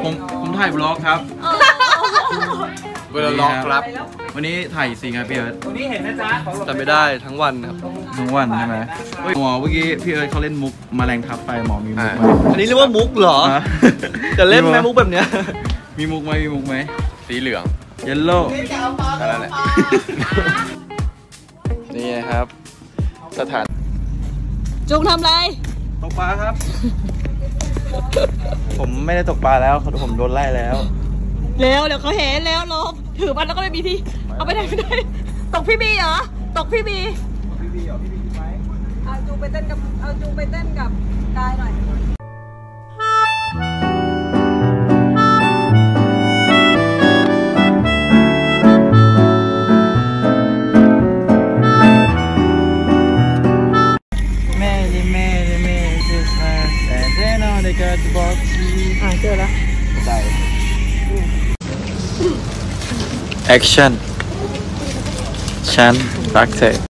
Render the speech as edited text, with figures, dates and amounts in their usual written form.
ผมถ่ายบล็อกครับเวลาล็อกครับวันนี้ถ่ายซีครับพี่เอิร์ธวันนี้เห็นนะจ๊ะจำไม่ได้ทั้งวันครับทั้งวันใช่ไหมหมอเมื่อกี้พี่เอิร์ธเขาเล่นมุกแมลงทับไปหมอมีมุกไหมอันนี้เรียกว่ามุกเหรอจะเล่นไหมมุกแบบเนี้ยมีมุกไหมสีเหลืองเยลโล่นั่นแหละนี่ครับสถานจุงทำไรตกปลาครับ ผมไม่ได้ตกปลาแล้วผมโดนไล่แล้วเร็วเดี๋ยวเขาเห็นแล้วลบถือมันแล้วก็ไม่มีที่เอาไปไหนไม่ได้ตกพี่บีเหรอตกพี่บีไหมเอาจูไปเต้นกับกายหน่อยเจอแล้วได้แอคชั่นฉันรักเธอ